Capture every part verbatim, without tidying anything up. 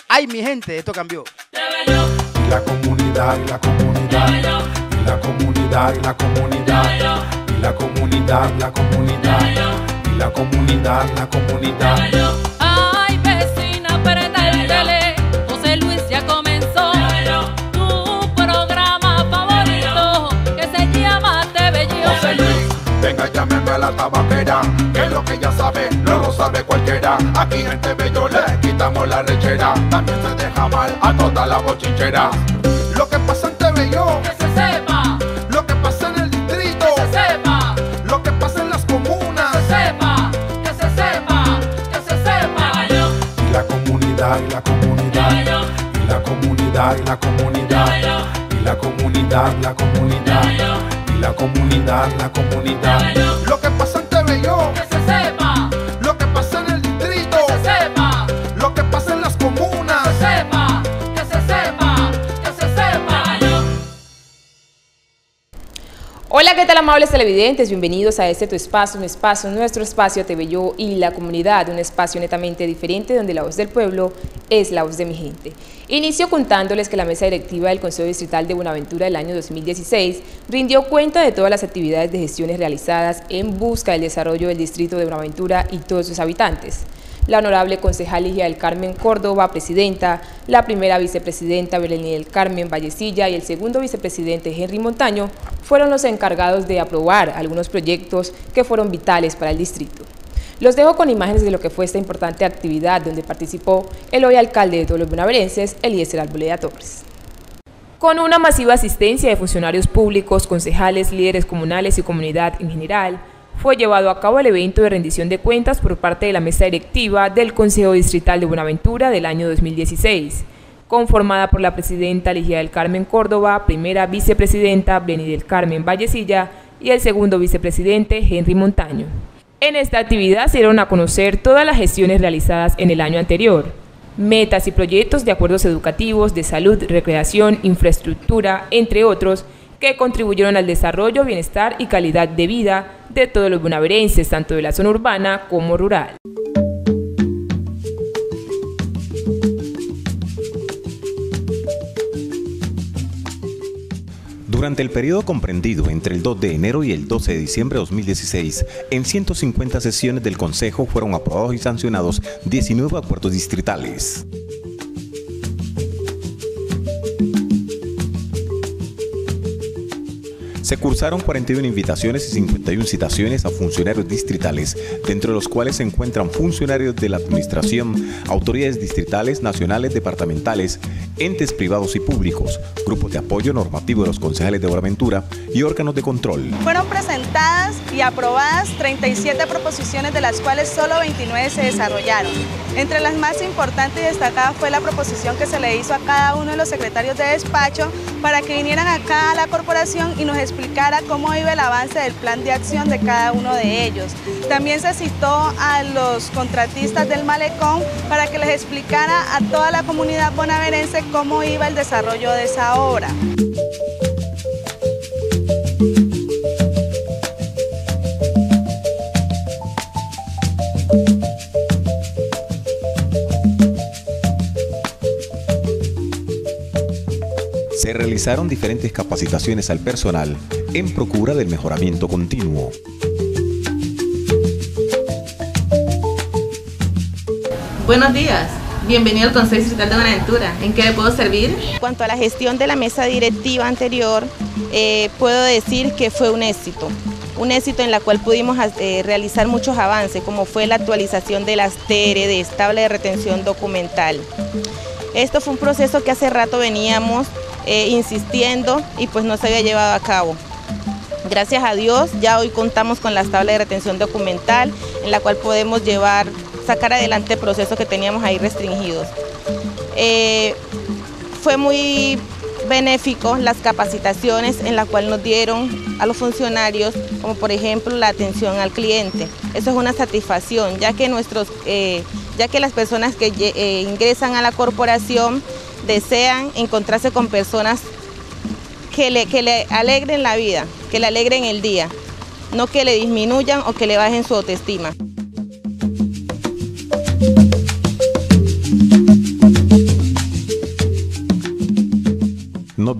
Ay, mi gente, esto cambió. Y la comunidad, y la comunidad, y la comunidad, y la comunidad, y la comunidad, la comunidad, y la comunidad, la comunidad. Ay, vecina, prenda el tele, José Luis ya comenzó tu programa favorito que se llama Te Bello. José Luis, venga, llámeme a la tabaquera, que lo que ya sabe, no lo sabe cualquiera. Aquí en Te Bello le quitamos la rechera, también se deja mal a toda la bochinchera. Lo que pasa en Te Bello, Que se sepa, lo que pasa en el distrito, que se sepa, lo que pasa en las comunas, que se sepa, que se sepa, que se sepa. y la comunidad, y la comunidad, y la comunidad, y la comunidad, y la comunidad, la comunidad, y la comunidad, la comunidad. Lo que pasa en Te Bello, Que se sepa, lo que pasa en el distrito, que se sepa, lo que pasa en las comunas. que se sepa, que se sepa, que se sepa. Hola, ¿qué tal, amables televidentes? Bienvenidos a este tu espacio, un espacio, nuestro espacio Te Bello y la comunidad, un espacio netamente diferente donde la voz del pueblo es la voz de mi gente. Inicio contándoles que la mesa directiva del Consejo Distrital de Buenaventura del año dos mil dieciséis rindió cuenta de todas las actividades de gestiones realizadas en busca del desarrollo del distrito de Buenaventura y todos sus habitantes. La honorable concejal Ligia del Carmen Córdoba, presidenta, la primera vicepresidenta Belení del Carmen Vallecilla y el segundo vicepresidente Henry Montaño fueron los encargados de aprobar algunos proyectos que fueron vitales para el distrito. Los dejo con imágenes de lo que fue esta importante actividad donde participó el hoy alcalde de todos los bonaverenses, Eliezer Arboleda Torres. Con una masiva asistencia de funcionarios públicos, concejales, líderes comunales y comunidad en general, fue llevado a cabo el evento de rendición de cuentas por parte de la mesa directiva del Consejo Distrital de Buenaventura del año dos mil dieciséis, conformada por la presidenta Ligia del Carmen Córdoba, primera vicepresidenta Belení del Carmen Vallecilla y el segundo vicepresidente Henry Montaño. En esta actividad se dieron a conocer todas las gestiones realizadas en el año anterior, metas y proyectos de acuerdos educativos, de salud, recreación, infraestructura, entre otros, que contribuyeron al desarrollo, bienestar y calidad de vida de todos los bonaverenses, tanto de la zona urbana como rural. Durante el periodo comprendido entre el dos de enero y el doce de diciembre de dos mil dieciséis, en ciento cincuenta sesiones del Consejo fueron aprobados y sancionados diecinueve acuerdos distritales. Se cursaron cuarenta y una invitaciones y cincuenta y una citaciones a funcionarios distritales, dentro de los cuales se encuentran funcionarios de la administración, autoridades distritales, nacionales, departamentales, entes privados y públicos, grupos de apoyo normativo de los concejales de Buenaventura y órganos de control. Fueron presentadas y aprobadas treinta y siete proposiciones, de las cuales solo veintinueve se desarrollaron. Entre las más importantes y destacadas fue la proposición que se le hizo a cada uno de los secretarios de despacho para que vinieran acá a la corporación y nos explicara cómo iba el avance del plan de acción de cada uno de ellos. También se citó a los contratistas del malecón para que les explicara a toda la comunidad bonaverense cómo iba el desarrollo de esa obra. Se realizaron diferentes capacitaciones al personal en procura del mejoramiento continuo. Buenos días, bienvenido al Consejo Distrital de Buenaventura. ¿En qué le puedo servir? En cuanto a la gestión de la mesa directiva anterior, eh, puedo decir que fue un éxito. Un éxito en la cual pudimos eh, realizar muchos avances, como fue la actualización de las T E R E, de tabla de retención documental. Esto fue un proceso que hace rato veníamos eh, insistiendo y pues no se había llevado a cabo. Gracias a Dios ya hoy contamos con las tablas de retención documental, en la cual podemos llevar, sacar adelante procesos que teníamos ahí restringidos. Eh, fue muy benéfico las capacitaciones en las cuales nos dieron a los funcionarios, como por ejemplo la atención al cliente. Eso es una satisfacción, ya que, nuestros, eh, ya que las personas que eh, ingresan a la corporación desean encontrarse con personas que le, que le alegren la vida, que le alegren el día, no que le disminuyan o que le bajen su autoestima.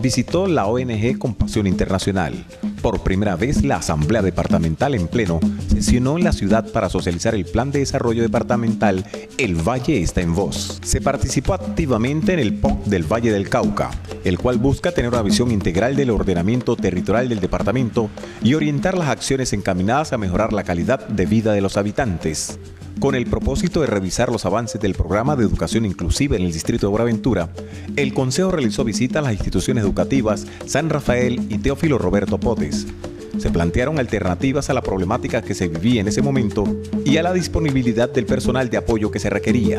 visitó la O N G Compasión Internacional. Por primera vez, la Asamblea Departamental en pleno sesionó en la ciudad para socializar el Plan de Desarrollo Departamental El Valle está en voz. Se participó activamente en el P O C del Valle del Cauca, el cual busca tener una visión integral del ordenamiento territorial del departamento y orientar las acciones encaminadas a mejorar la calidad de vida de los habitantes. Con el propósito de revisar los avances del programa de educación inclusiva en el distrito de Buenaventura, el Consejo realizó visitas a las instituciones educativas San Rafael y Teófilo Roberto Potes. Se plantearon alternativas a la problemática que se vivía en ese momento y a la disponibilidad del personal de apoyo que se requería.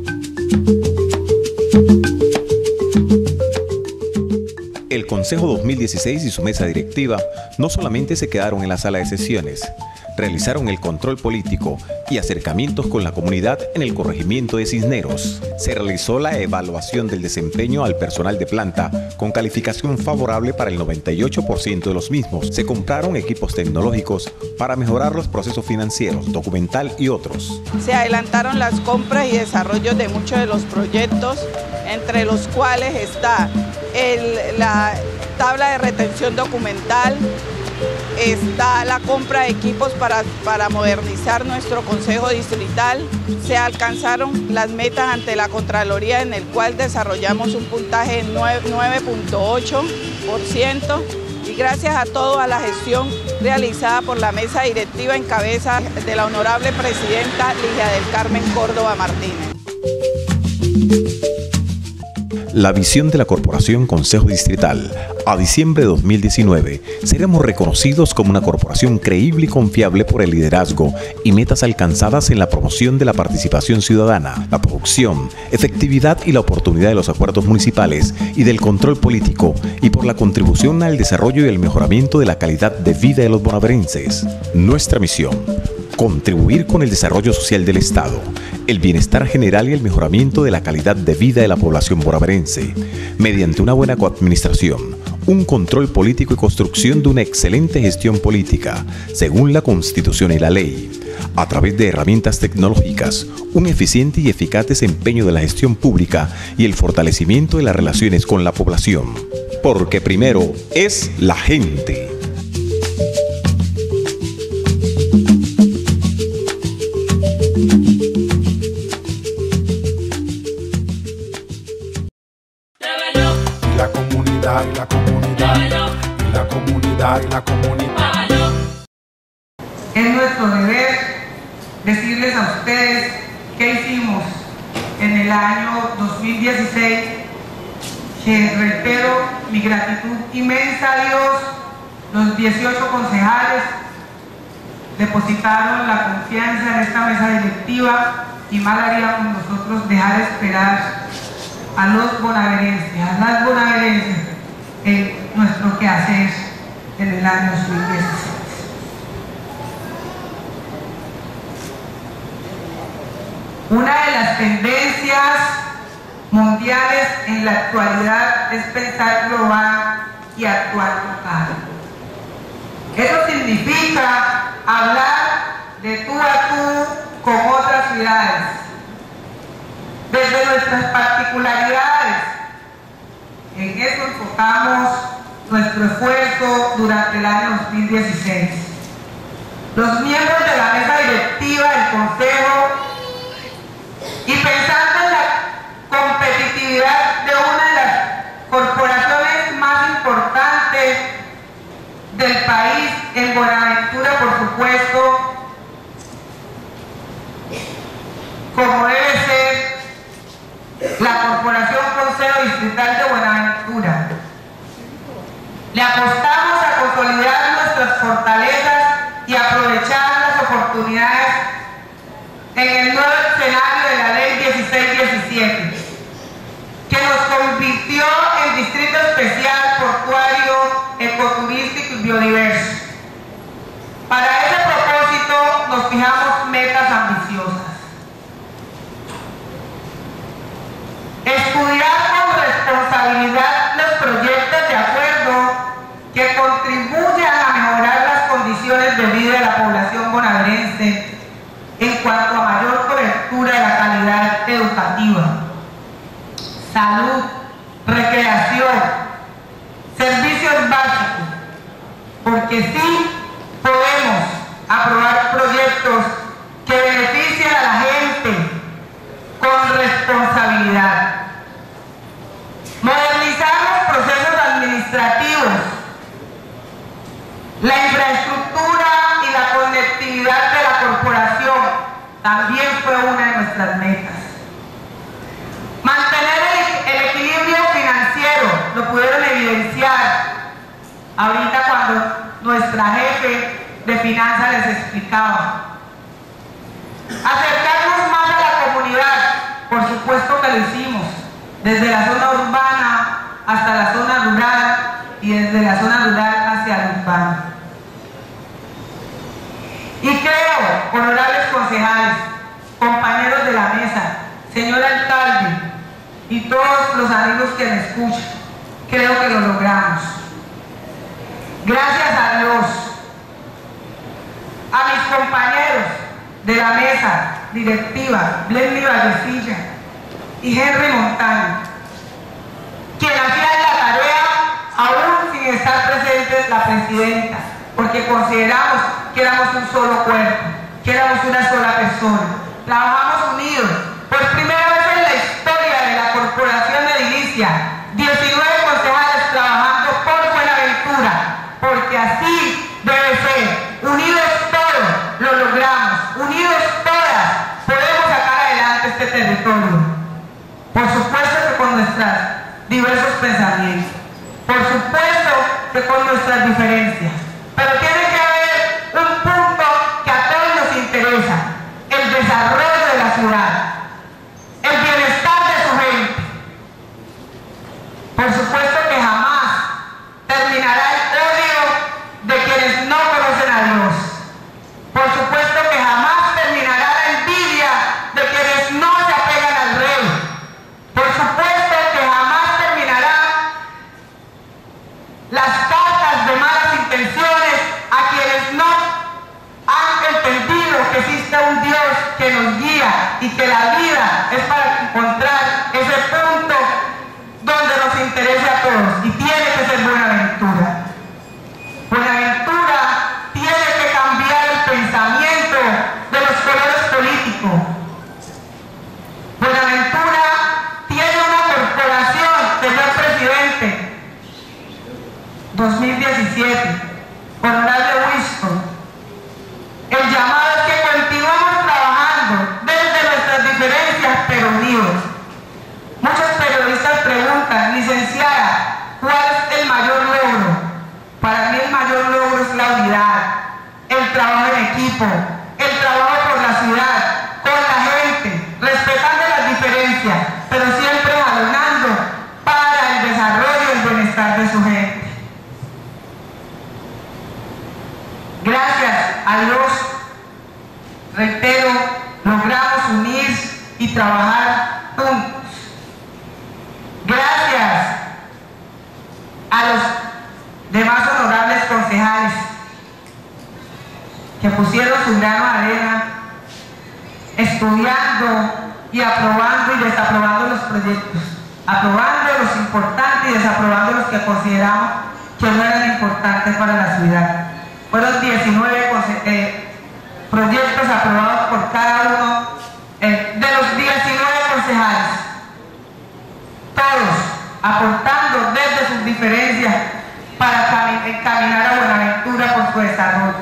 El Consejo dos mil dieciséis y su mesa directiva no solamente se quedaron en la sala de sesiones, realizaron el control político y acercamientos con la comunidad en el corregimiento de Cisneros. Se realizó la evaluación del desempeño al personal de planta con calificación favorable para el noventa y ocho por ciento de los mismos. Se compraron equipos tecnológicos para mejorar los procesos financieros, documental y otros. Se adelantaron las compras y desarrollos de muchos de los proyectos, entre los cuales está el, la tabla de retención documental, está la compra de equipos para, para modernizar nuestro Consejo Distrital. Se alcanzaron las metas ante la Contraloría, en el cual desarrollamos un puntaje de nueve punto ocho por ciento, y gracias a todo a la gestión realizada por la mesa directiva en cabeza de la honorable presidenta Ligia del Carmen Córdoba Martínez. La visión de la Corporación Consejo Distrital a diciembre de dos mil diecinueve, seremos reconocidos como una corporación creíble y confiable por el liderazgo y metas alcanzadas en la promoción de la participación ciudadana, la producción, efectividad y la oportunidad de los acuerdos municipales y del control político, y por la contribución al desarrollo y el mejoramiento de la calidad de vida de los bonaverenses. Nuestra misión: contribuir con el desarrollo social del Estado, el bienestar general y el mejoramiento de la calidad de vida de la población bonaverense, mediante una buena coadministración, un control político y construcción de una excelente gestión política, según la Constitución y la ley, a través de herramientas tecnológicas, un eficiente y eficaz desempeño de la gestión pública y el fortalecimiento de las relaciones con la población. Porque primero es la gente. La comunidad, y la comunidad, y la comunidad, y la comunidad. Es nuestro deber decirles a ustedes qué hicimos en el año dos mil dieciséis, que reitero mi gratitud inmensa a Dios. Los dieciocho concejales depositaron la confianza en esta mesa directiva, y mal haríamos nosotros dejar esperar a los bonaverenses, a las bonaverenses, en nuestro quehacer en el año dos mil dieciséis. Una de las tendencias mundiales en la actualidad es pensar global y actuar local. Eso significa hablar de tú a tú con otras ciudades, desde nuestras particularidades. En eso enfocamos nuestro esfuerzo durante el año dos mil dieciséis. Los miembros de la mesa directiva del Consejo, y pensando en la competitividad de una de las corporaciones más importantes del país, en Buenaventura, por supuesto, como debe ser la Corporación Consejo Distrital de Buenaventura, le apostamos a consolidar nuestras fortalezas y aprovechar las oportunidades en el nuevo escenario de la Ley dieciséis diecisiete, que nos convirtió en distrito especial, portuario, ecoturístico y biodiverso. Para ese propósito nos fijamos metas ambiciosas. Estudiar con responsabilidad los proyectos de acuerdo que porque sí podemos aprobar proyectos que beneficien a la gente con responsabilidad. Modernizar los procesos administrativos, la infraestructura y la conectividad de la corporación también fue una de nuestras metas. Mantener el, el equilibrio financiero, lo pudieron evidenciar ahorita cuando nuestra jefe de finanzas les explicaba. Acercarnos más a la comunidad, por supuesto que lo hicimos, desde la zona urbana hasta la zona rural y desde la zona rural hacia la urbana. Y creo, honorables concejales, compañeros de la mesa, señor alcalde y todos los amigos que me escuchan, creo que lo logramos. Gracias a Dios, a mis compañeros de la mesa directiva, Blenny Vallecilla y Henry Montaño, quien hacían la tarea aún sin estar presente la presidenta, porque consideramos que éramos un solo cuerpo, que éramos una sola persona. Trabajamos unidos. Por primera vez en la historia de la Corporación de Edilicia, diecinueve concejales trabajando por Buenaventura, porque así debe ser. Unidos todos lo logramos, unidos todas podemos sacar adelante este territorio. Por supuesto que con nuestros diversos pensamientos, por supuesto que con nuestras diferencias, pero tiene que haber un punto que a todos nos interesa: el desarrollo de la ciudad, el bienestar de su gente. Por supuesto que jamás terminará el odio de quienes no conocen a Dios. Por supuesto que jamás terminará la envidia de quienes no se apegan al rey. Por supuesto que jamás terminará las cartas de malas intenciones a quienes no han entendido que existe un Dios que nos guía y que la vida es para encontrar ese punto donde nos interese a todos, y tiene que ser Buenaventura. Buenaventura tiene que cambiar el pensamiento de los colores políticos. Buenaventura tiene una corporación, señor presidente, dos mil diecisiete, honorable Winston. El llamado es que continuemos trabajando desde nuestras diferencias, pero unidos. Muchos periodistas preguntan, licenciada, ¿cuál es el mayor logro? Para mí el mayor logro es la unidad, el trabajo en equipo, el trabajo por la ciudad, con la gente, respetando las diferencias, pero siempre jalonando para el desarrollo y el bienestar de su gente. Gracias a Dios, reitero, logramos unir y trabajar juntos. Gracias a los demás honorables concejales que pusieron su grano de arena, estudiando y aprobando y desaprobando los proyectos, aprobando los importantes y desaprobando los que consideramos que no eran importantes para la ciudad. Fueron diecinueve eh, proyectos aprobados por cada uno eh, de los diecinueve concejales, todos aportando desde sus diferencias para encaminar a Buenaventura por su desarrollo.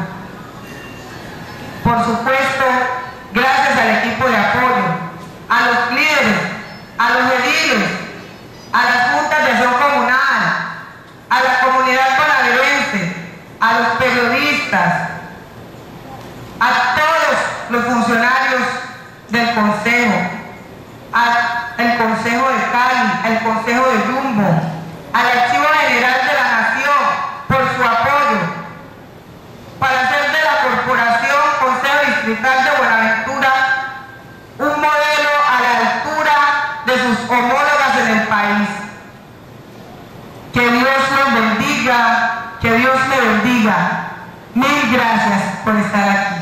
Por supuesto, gracias al equipo de apoyo, a los líderes, a los ediles, a las juntas de acción comunal, a la comunidad bonaerense, a los periodistas, a todos los funcionarios del Consejo, al Consejo de Cali, al Consejo de Yumbo, al Archivo General de la Nación por su apoyo para hacer de la Corporación Consejo Distrital de Buenaventura un modelo a la altura de sus homólogas en el país. Que Dios los bendiga, que Dios me bendiga. Mil gracias por estar aquí.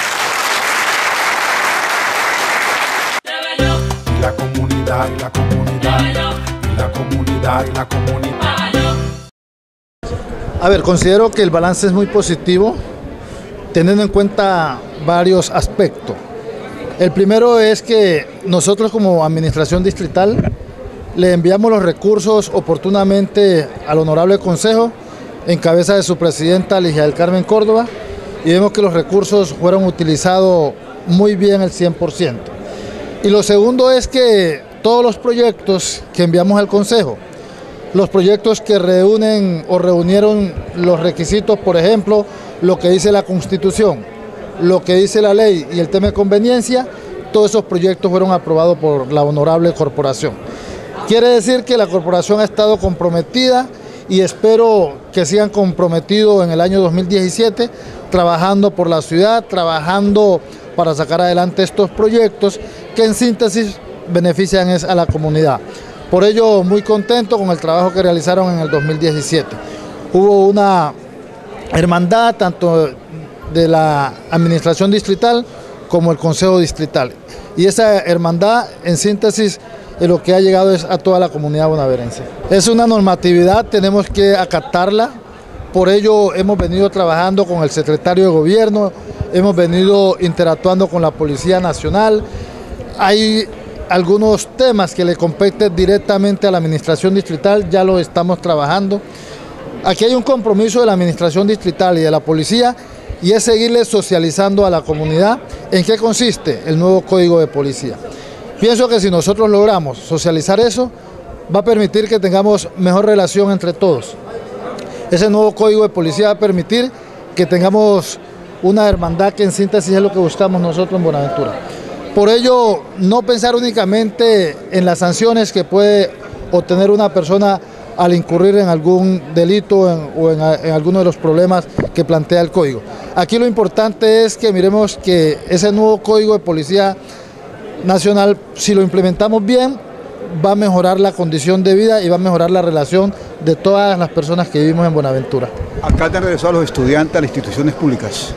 Y la comunidad, y la comunidad, y la comunidad, y la comunidad. A ver, considero que el balance es muy positivo, teniendo en cuenta varios aspectos. El primero es que nosotros como administración distrital le enviamos los recursos oportunamente al Honorable Consejo, en cabeza de su presidenta Ligia del Carmen Córdoba, y vemos que los recursos fueron utilizados muy bien el cien por ciento. Y lo segundo es que todos los proyectos que enviamos al Consejo, los proyectos que reúnen o reunieron los requisitos, por ejemplo, lo que dice la Constitución, lo que dice la ley y el tema de conveniencia, todos esos proyectos fueron aprobados por la honorable corporación. Quiere decir que la corporación ha estado comprometida y espero que sigan comprometidos en el año dos mil diecisiete, trabajando por la ciudad, trabajando para sacar adelante estos proyectos que en síntesis benefician a la comunidad. Por ello, muy contento con el trabajo que realizaron en el dos mil diecisiete. Hubo una hermandad tanto de la administración distrital como el Consejo Distrital. Y esa hermandad, en síntesis, lo que ha llegado es a toda la comunidad bonaerense. Es una normatividad, tenemos que acatarla. Por ello hemos venido trabajando con el secretario de Gobierno, hemos venido interactuando con la Policía Nacional. Hay algunos temas que le competen directamente a la administración distrital, ya lo estamos trabajando. Aquí hay un compromiso de la administración distrital y de la policía, y es seguirle socializando a la comunidad en qué consiste el nuevo Código de Policía. Pienso que si nosotros logramos socializar eso, va a permitir que tengamos mejor relación entre todos. Ese nuevo Código de Policía va a permitir que tengamos una hermandad que en síntesis es lo que buscamos nosotros en Buenaventura. Por ello, no pensar únicamente en las sanciones que puede obtener una persona al incurrir en algún delito en, o en, en alguno de los problemas que plantea el Código. Aquí lo importante es que miremos que ese nuevo Código de Policía Nacional, si lo implementamos bien, va a mejorar la condición de vida y va a mejorar la relación de todas las personas que vivimos en Buenaventura. Acá te han regresado los estudiantes a las instituciones públicas.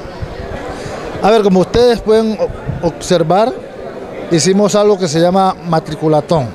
A ver, como ustedes pueden observar, hicimos algo que se llama matriculatón.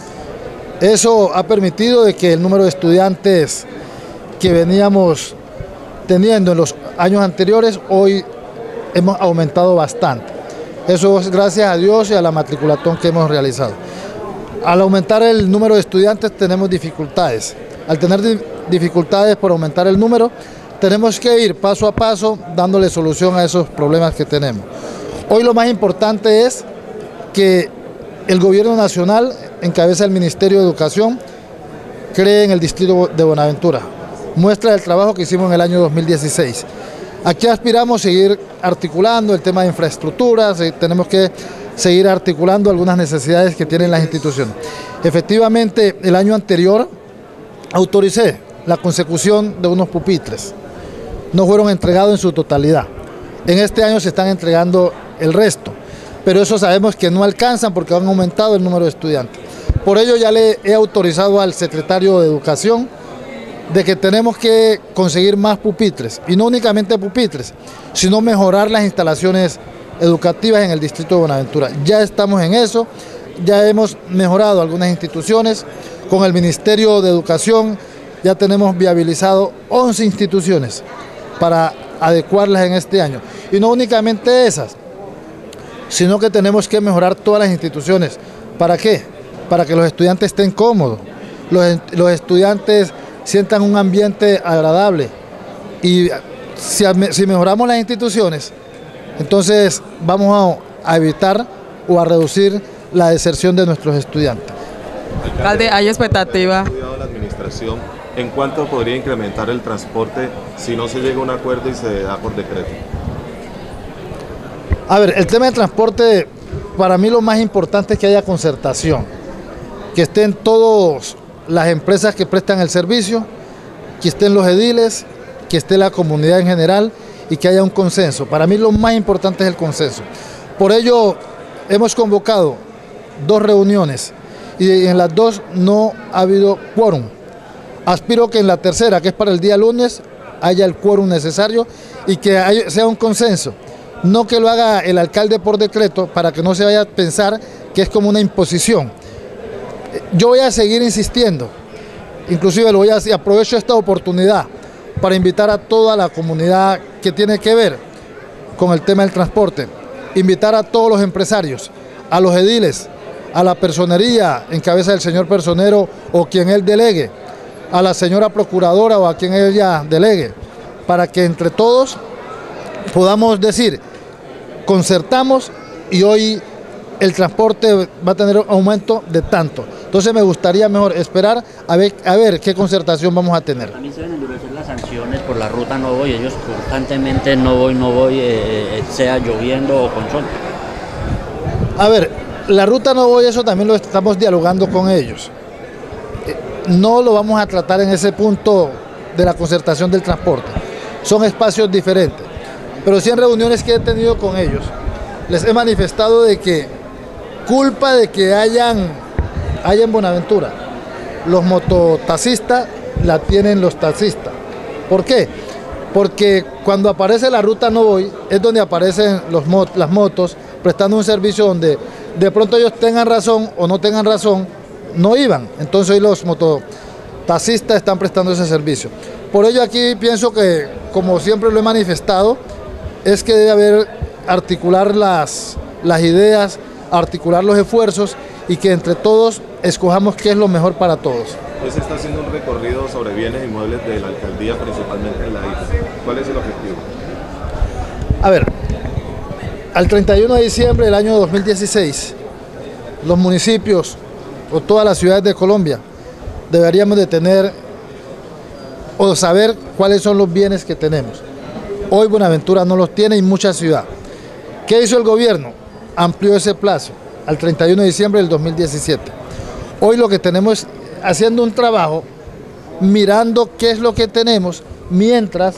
Eso ha permitido de que el número de estudiantes que veníamos teniendo en los años anteriores, hoy hemos aumentado bastante. Eso es gracias a Dios y a la matriculatón que hemos realizado. Al aumentar el número de estudiantes tenemos dificultades. Al tener dificultades por aumentar el número, tenemos que ir paso a paso dándole solución a esos problemas que tenemos. Hoy lo más importante es que el gobierno nacional, en cabeza del Ministerio de Educación, cree en el distrito de Buenaventura. Muestra el trabajo que hicimos en el año dos mil dieciséis. Aquí aspiramos a seguir articulando el tema de infraestructuras, tenemos que seguir articulando algunas necesidades que tienen las instituciones. Efectivamente, el año anterior autoricé la consecución de unos pupitres. No fueron entregados en su totalidad. En este año se están entregando el resto, pero eso sabemos que no alcanzan porque han aumentado el número de estudiantes. Por ello ya le he autorizado al secretario de Educación de que tenemos que conseguir más pupitres, y no únicamente pupitres, sino mejorar las instalaciones educativas en el distrito de Buenaventura. Ya estamos en eso, ya hemos mejorado algunas instituciones, con el Ministerio de Educación ya tenemos viabilizado once instituciones para adecuarlas en este año. Y no únicamente esas, sino que tenemos que mejorar todas las instituciones. ¿Para qué? Para que los estudiantes estén cómodos, los, los estudiantes sientan un ambiente agradable. Y si, si mejoramos las instituciones, entonces vamos a, a evitar o a reducir la deserción de nuestros estudiantes. Alcalde, ¿hay expectativa? La administración, ¿en cuánto podría incrementar el transporte si no se llega a un acuerdo y se da por decreto? A ver, el tema del transporte, para mí lo más importante es que haya concertación, que estén todas las empresas que prestan el servicio, que estén los ediles, que esté la comunidad en general y que haya un consenso. Para mí lo más importante es el consenso. Por ello hemos convocado dos reuniones y en las dos no ha habido quórum. Aspiro que en la tercera, que es para el día lunes, haya el quórum necesario y que haya, sea un consenso. No que lo haga el alcalde por decreto para que no se vaya a pensar que es como una imposición. Yo voy a seguir insistiendo, inclusive lo voy a, aprovecho esta oportunidad para invitar a toda la comunidad que tiene que ver con el tema del transporte, invitar a todos los empresarios, a los ediles, a la personería en cabeza del señor personero o quien él delegue, a la señora procuradora o a quien ella delegue, para que entre todos podamos decir, concertamos y hoy el transporte va a tener un aumento de tanto. Entonces me gustaría mejor esperar a ver, a ver qué concertación vamos a tener. También se deben endurecer las sanciones por la ruta no voy, ellos constantemente no voy, no voy, eh, sea lloviendo o con sol. A ver, la ruta no voy, eso también lo estamos dialogando con ellos. No lo vamos a tratar en ese punto de la concertación del transporte. Son espacios diferentes. Pero sí en reuniones que he tenido con ellos, les he manifestado de que culpa de que hayan, haya en Buenaventura, los mototaxistas la tienen los taxistas. ¿Por qué? Porque cuando aparece la ruta no voy, es donde aparecen los mot las motos prestando un servicio donde de pronto ellos tengan razón o no tengan razón, no iban. Entonces hoy los mototaxistas están prestando ese servicio. Por ello aquí pienso que, como siempre lo he manifestado, es que debe haber articular las, las ideas, articular los esfuerzos y que entre todos escojamos qué es lo mejor para todos. Hoy se está haciendo un recorrido sobre bienes inmuebles de la alcaldía, principalmente en la isla. ¿Cuál es el objetivo? A ver, al treinta y uno de diciembre del año dos mil dieciséis, los municipios o todas las ciudades de Colombia deberíamos de tener o saber cuáles son los bienes que tenemos. Hoy Buenaventura no los tiene y muchas ciudades. ¿Qué hizo el gobierno? Amplió ese plazo al treinta y uno de diciembre del dos mil diecisiete. Hoy lo que tenemos es haciendo un trabajo, mirando qué es lo que tenemos, mientras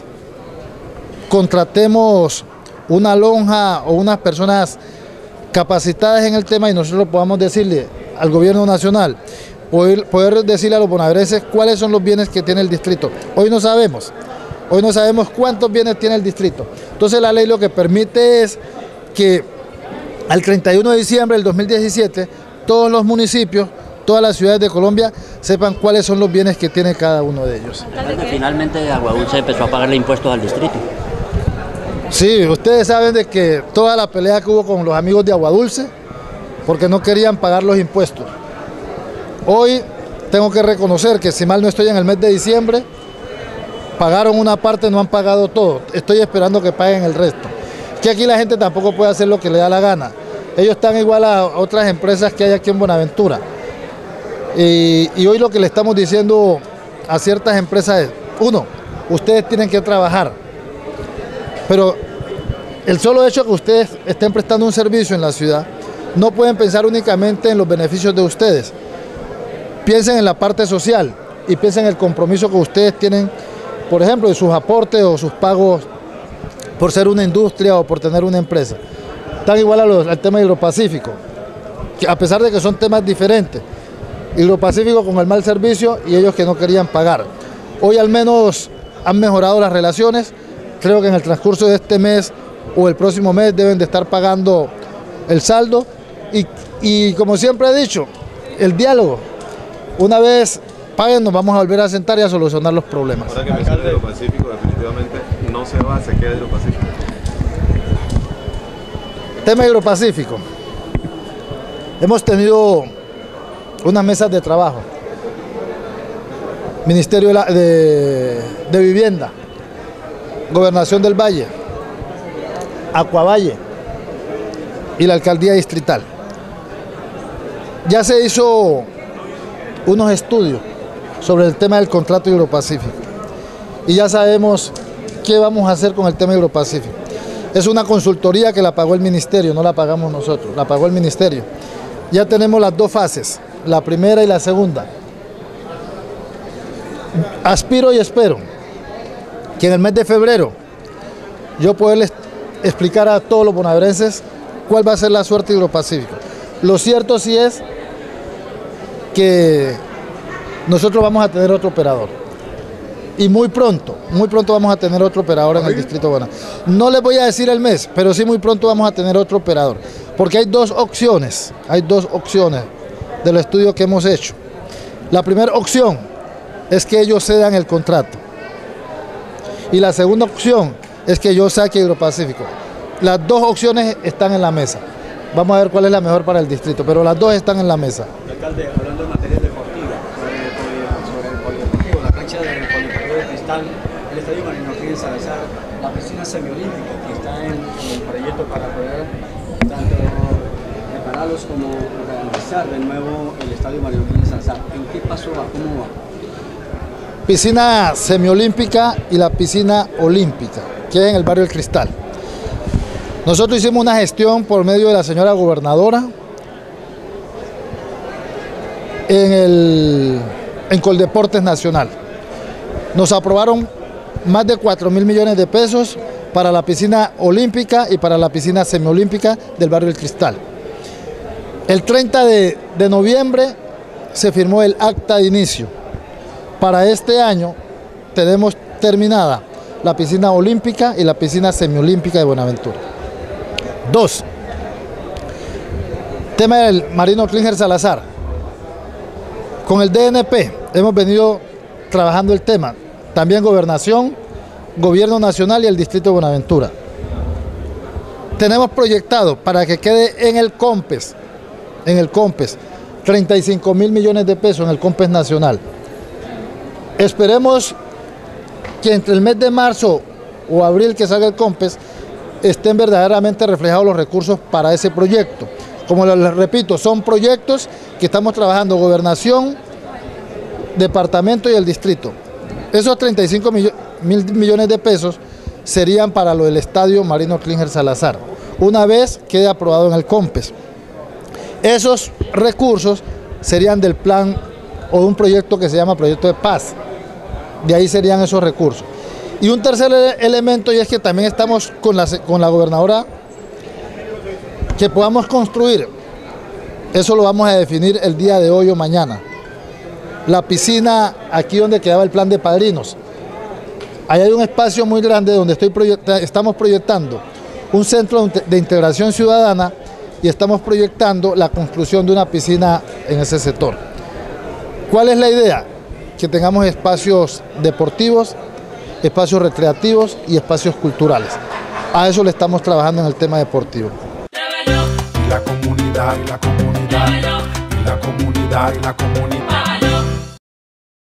contratemos una lonja o unas personas capacitadas en el tema y nosotros podamos decirle al gobierno nacional, poder, poder decirle a los bonaerenses cuáles son los bienes que tiene el distrito. Hoy no sabemos, hoy no sabemos cuántos bienes tiene el distrito. Entonces la ley lo que permite es que al treinta y uno de diciembre del dos mil diecisiete todos los municipios, todas las ciudades de Colombia sepan cuáles son los bienes que tiene cada uno de ellos. Finalmente Aguadulce empezó a pagarle impuestos al distrito. Sí, ustedes saben de que toda la pelea que hubo con los amigos de Aguadulce, porque no querían pagar los impuestos. Hoy tengo que reconocer que si mal no estoy en el mes de diciembre, pagaron una parte, no han pagado todo. Estoy esperando que paguen el resto. Que aquí la gente tampoco puede hacer lo que le da la gana. Ellos están igual a otras empresas que hay aquí en Buenaventura. Y, y hoy lo que le estamos diciendo a ciertas empresas es, uno, ustedes tienen que trabajar, pero el solo hecho de que ustedes estén prestando un servicio en la ciudad, no pueden pensar únicamente en los beneficios de ustedes. Piensen en la parte social y piensen en el compromiso que ustedes tienen, por ejemplo, de sus aportes o sus pagos por ser una industria o por tener una empresa. Están igual a los, al tema hidropacífico, que a pesar de que son temas diferentes. Hidropacífico con el mal servicio y ellos que no querían pagar. Hoy al menos han mejorado las relaciones. Creo que en el transcurso de este mes o el próximo mes deben de estar pagando el saldo. Y, y como siempre he dicho, el diálogo. Una vez paguen, nos vamos a volver a sentar y a solucionar los problemas. Ahora que menciona Hidropacífico, definitivamente no se va, se queda Hidropacífico. Tema Hidropacífico. Hemos tenido unas mesas de trabajo. Ministerio de, la, de, de Vivienda, Gobernación del Valle, Acuavalle y la Alcaldía Distrital. Ya se hizo unos estudios sobre el tema del contrato Hidropacífico y ya sabemos qué vamos a hacer con el tema Hidropacífico. Es una consultoría que la pagó el ministerio, no la pagamos nosotros, la pagó el ministerio. Ya tenemos las dos fases, la primera y la segunda. Aspiro y espero que en el mes de febrero yo poderles explicar a todos los bonaerenses cuál va a ser la suerte de Hidropacífico. Lo cierto sí es que nosotros vamos a tener otro operador. Y muy pronto, muy pronto vamos a tener otro operador en el distrito de Buenaventura. No les voy a decir el mes, pero sí muy pronto vamos a tener otro operador. Porque hay dos opciones, hay dos opciones del estudio que hemos hecho. La primera opción es que ellos cedan el contrato. Y la segunda opción es que yo saque Hidropacífico. Las dos opciones están en la mesa. Vamos a ver cuál es la mejor para el distrito, pero las dos están en la mesa. Alcalde, hablando de materia deportiva, sobre el polideportivo, la cancha del polideportivo de Cristal, el estadio Marino O'Higgins Salazar, la piscina semiolímpica que está en, en el proyecto para poder tanto prepararlos como realizar de nuevo el estadio Marino O'Higgins Salazar. ¿En qué paso va? ¿Cómo va? Piscina semiolímpica y la piscina olímpica, que es en el barrio El Cristal. Nosotros hicimos una gestión por medio de la señora gobernadora en, el, en Coldeportes Nacional. Nos aprobaron más de cuatro mil millones de pesos para la piscina olímpica y para la piscina semiolímpica del barrio El Cristal. El treinta de noviembre se firmó el acta de inicio. Para este año tenemos terminada la piscina olímpica y la piscina semiolímpica de Buenaventura. Dos, tema del Marino O'Higgins Salazar. Con el D N P hemos venido trabajando el tema, también Gobernación, Gobierno Nacional y el Distrito de Buenaventura. Tenemos proyectado para que quede en el COMPES, en el COMPES, treinta y cinco mil millones de pesos en el COMPES Nacional. Esperemos que entre el mes de marzo o abril que salga el COMPES estén verdaderamente reflejados los recursos para ese proyecto. Como les repito, son proyectos que estamos trabajando Gobernación, Departamento y el Distrito. Esos treinta y cinco mil millones de pesos serían para lo del estadio Marino O'Higgins Salazar, una vez quede aprobado en el COMPES. Esos recursos serían del plan o de un proyecto que se llama Proyecto de Paz. De ahí serían esos recursos. Y un tercer elemento, y es que también estamos con la, con la gobernadora, que podamos construir, eso lo vamos a definir el día de hoy o mañana, la piscina aquí donde quedaba el plan de padrinos. Ahí hay un espacio muy grande donde estoy proyecta, estamos proyectando un centro de integración ciudadana y estamos proyectando la construcción de una piscina en ese sector. ¿Cuál es la idea? Que tengamos espacios deportivos, espacios recreativos y espacios culturales. A eso le estamos trabajando en el tema deportivo. Y la comunidad, y la comunidad, y la comunidad, y la comunidad.